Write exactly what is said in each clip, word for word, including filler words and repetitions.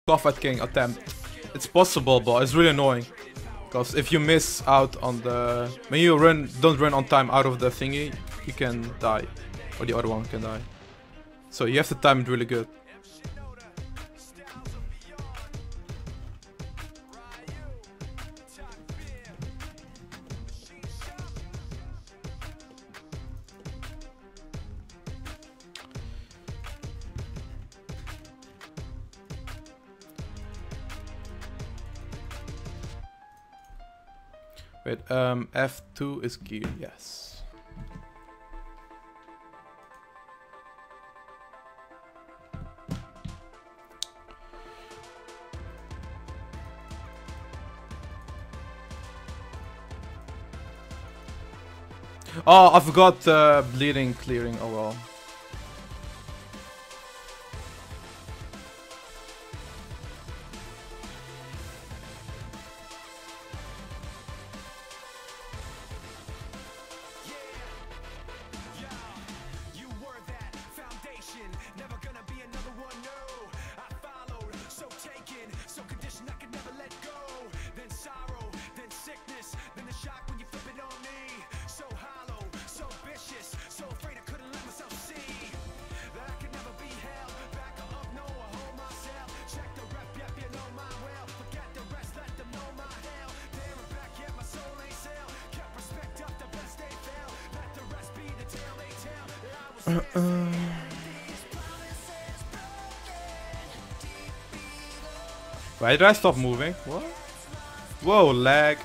Kalphite King attempt. It's possible, but it's really annoying. Because if you miss out on the... When you run, don't run on time out of the thingy, you can die. Or the other one can die. So you have to time it really good. Wait, um, F two is gear, yes. Oh, I forgot uh, bleeding clearing, oh well. Uh, uh. Why did I stop moving? What? Whoa, lag.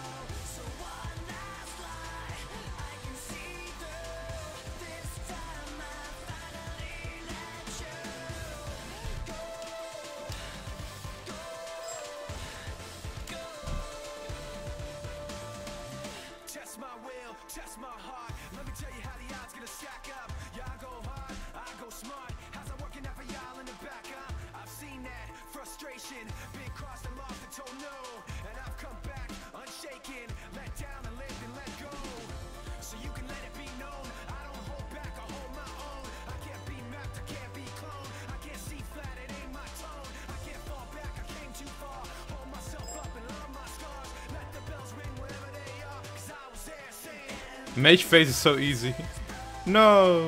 Test my will, test my heart. Let me tell you how the odds gonna stack up. Yeah, I go hard, I go smart. How's that working out for y'all in the back, huh? I've seen that frustration, been crossed and lost and told no. And I've come back unshaken, let down and lived and let go. So you can let it be known, I don't hold back, I hold my own. I can't be mapped, I can't be cloned. I can't see flat, it ain't my tone. I can't fall back, I came too far. Hold myself up and love my scars. Let the bells ring wherever they are, cause I was there saying Mage phase is so easy. No.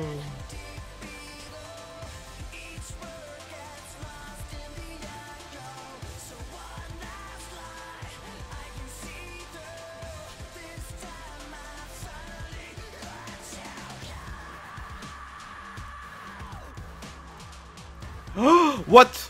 What?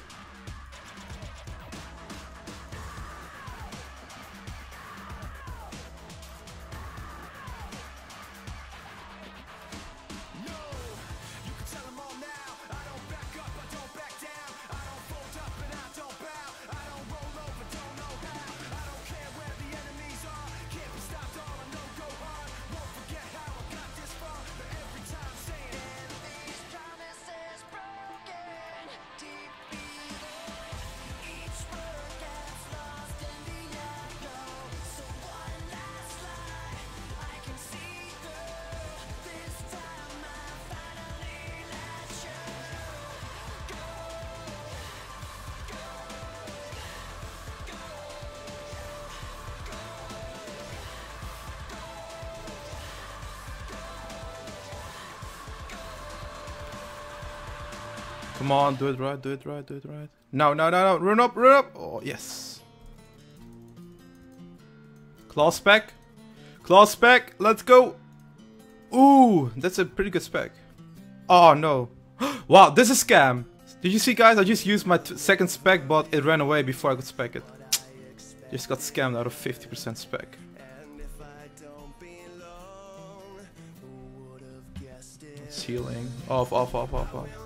Come on, do it right, do it right, do it right. No, no, no, no, run up, run up. Oh, yes. Claw spec. Claw spec, let's go. Ooh, that's a pretty good spec. Oh, no. Wow, this is a scam. Did you see, guys? I just used my t second spec, but it ran away before I could spec it. Just got scammed out of fifty percent spec. It's healing. Off, off, off, off, off.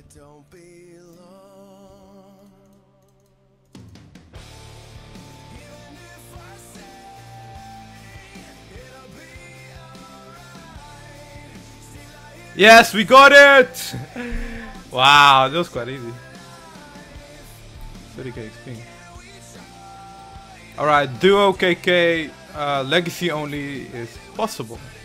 don't belong. Even if I say it'll be alright, still I hear Yes, we got it! Wow, that was quite easy. thirty K X P. Alright, duo K K uh, legacy only is possible.